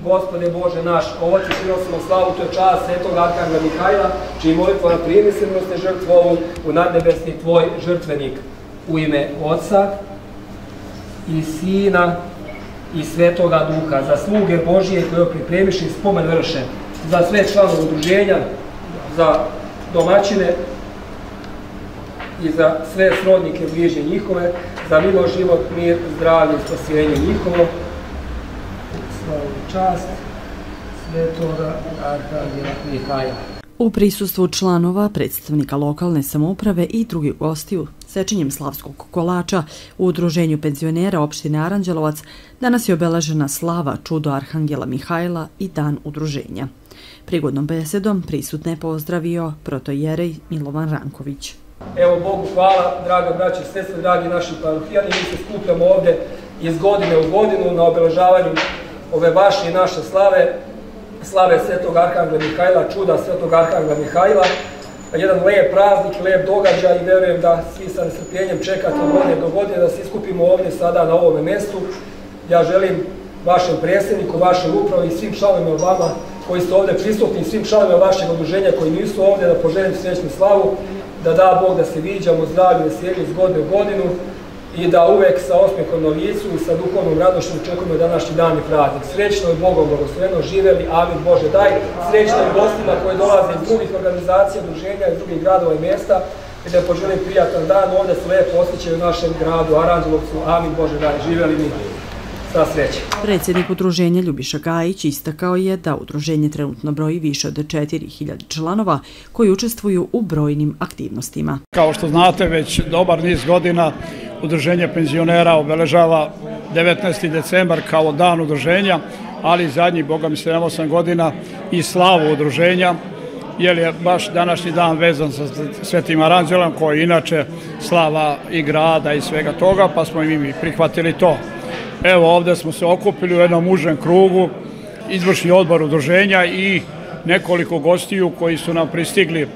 Gospode Bože naš, ovo ti prinosimo slavu, to je čast svetog Arhangela Mihajla, čiji molitva primi se milosne žrtvu ovu u nadnebesni tvoj žrtvenik. U ime Otca i Sina i Svetoga Duha, za sluge Božije koje pripremiš i spomen vrše, za sve članove udruženja, za domaćine i za sve srodnike bližnje njihove, za milo život, mir, zdravlje i spasjenje njihovo. Slavu i čast Svetoga Arhangela Mihajla. U prisustvu članova, predstavnika lokalne samouprave i drugih gostiju, sečenjem slavskog kolača u udruženju penzionera opštine Aranđelovac danas je obeležena slava čudo Arhangela Mihajla i dan udruženja. Prigodnom besedom prisutne je pozdravio protojerej Milovan Ranković. Evo Bogu hvala, draga braće i sestre, dragi naši parohijani, mi se skupljamo ovde iz godine u godinu na obeležavanju ove vaše i naše slave Svetog Arhangela Mihajla, čuda Svetog Arhangela Mihajla. Jedan lep praznik, lep događaj i verujem da svi sa nestrpljenjem čekate godine do godine da se iskupimo ovdje sada na ovome mjestu. Ja želim vašem predsjedniku, vašoj upravi i svim članovima vama koji ste ovdje prisutni i svim članovima vašeg udruženja koji nisu ovdje da poželim srećnu slavu, da da Bog da se viđamo zdravlju, veselju iz godine u godinu i da uvek sa osmehom na licu i sa duhovnom radošću očekujemo današnji dan i praznik. Srećno i Bogom blagosloveno, živeli, amin Bože daj. Srećno i gostima koji dolaze iz drugih organizacija, udruženja, iz drugih gradova i mjesta i da poželim prijatan dan. Ovdje se lepo osjećaju u našem gradu Aranđelovcu, amin Bože daj. Živeli mi. Sva sreća. Predsjednik udruženja Ljubiša Gajić istakao je da udruženje trenutno broji više od 4000 članova koji učestvuju u brojnim aktivnostima. Kao što znate, već dobar niz godina udruženje penzionera obeležava 19. decembar kao dan udruženja, ali zadnji, boga mi 7-8 godina, i slavu udruženja, jer je baš današnji dan vezan sa Svetim Aranđelom, koji je inače slava i grada i svega toga, pa smo i mi prihvatili to. Evo, ovdje smo se okupili u jednom užem krugu, izvršni odbor udruženja i nekoliko gostiju koji su nam pristigli,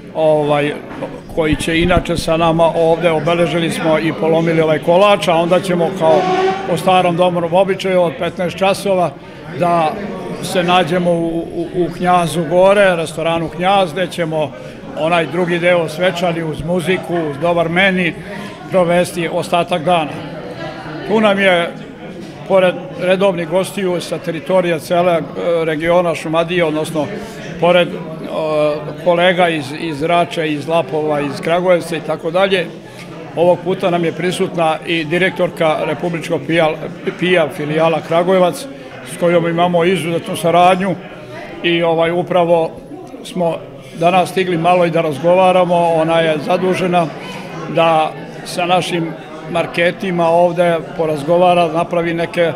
koji će inače sa nama ovdje, obeležili smo i polomili ovaj kolač, a onda ćemo kao po starom domnom običaju od 15 časova da se nađemo u Knjazu gore, restoranu Knjaz, gdje ćemo onaj drugi deo svečani uz muziku, uz dobar meni, provesti ostatak dana. Tu nam je, pored redovnih gostiju sa teritorija cele regiona Šumadije, odnosno pored kolega iz Rača, iz Lapova, iz Kragujevca i tako dalje, ovog puta nam je prisutna i direktorka Republičkog PIA filijala Kragujevac, s kojom imamo izuzetnu saradnju i upravo smo danas stigli malo i da razgovaramo. Ona je zadužena da sa našim marketima ovdje porazgovara, napravi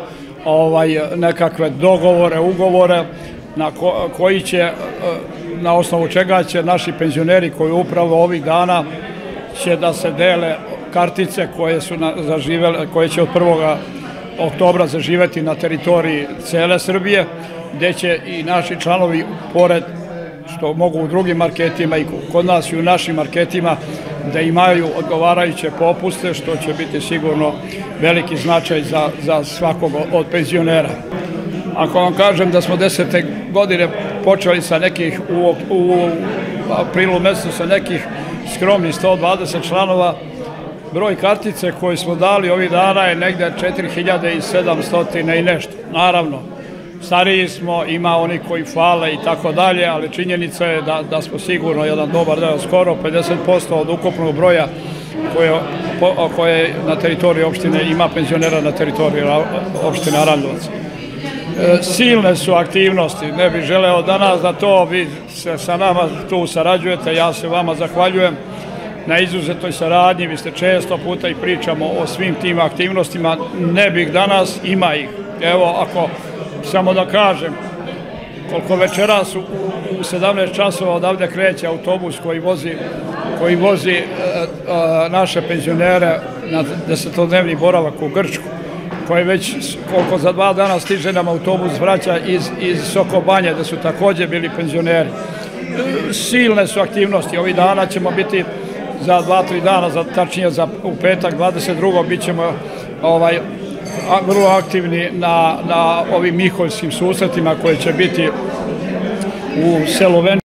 nekakve dogovore, ugovore koji će, na osnovu čega će naši penzioneri koji upravo ovih dana će da se dele kartice koje će od 1. oktobra zaživeti na teritoriji cele Srbije, gdje će i naši članovi, pored što mogu u drugim marketima i kod nas i u našim marketima, da imaju odgovarajuće popuste, što će biti sigurno veliki značaj za svakog od penzionera. Ako vam kažem da smo 10. godine počeli sa nekih, u aprilu mjesecu sa nekih skromnih 120 članova, broj kartice koje smo dali ovih dana je negdje 4700 i nešto. Naravno, stariji smo, ima oni koji fale i tako dalje, ali činjenica je da smo sigurno jedan dobar deo, skoro 50% od ukupnog broja koje na teritoriji opštine ima penzionera na teritoriji opštine Aranđelovac. Silne su aktivnosti, ne bih želeo danas da to vi se sa nama tu sarađujete, ja se vama zahvaljujem na izuzetnoj saradnji, vi ste često puta i pričamo o svim tim aktivnostima, ne bih danas, ima ih. Evo, ako samo da kažem, koliko večeras u 17 časova odavde kreće autobus koji vozi naše penzionere na 10-dnevni boravak u Grčku, koji već koliko za 2 dana stiže nam autobus vraća iz Sokobanje, da su također bili penzioneri. Silne su aktivnosti, ovih dana ćemo biti za 2-3 dana, tačnije u petak 22. bit ćemo vrlo aktivni na ovim miholjskim susretima koje će biti u selu Ven.